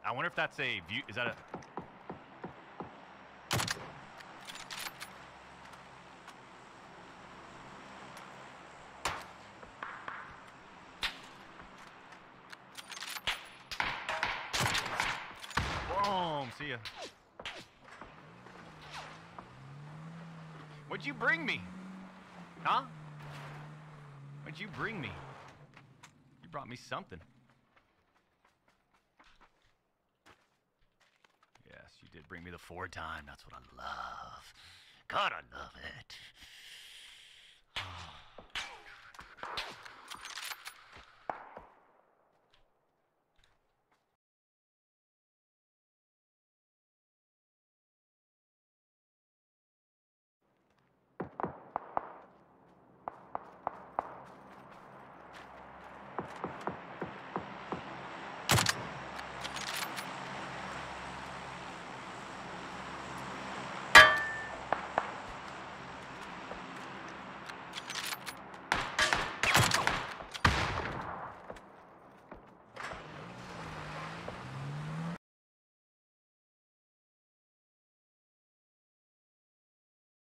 I wonder if that's a view. Is that a... Boom! See ya. What'd you bring me? Huh? What'd you bring me? You brought me something. Yes, you did bring me the 4-time. That's what I love. God, I love it.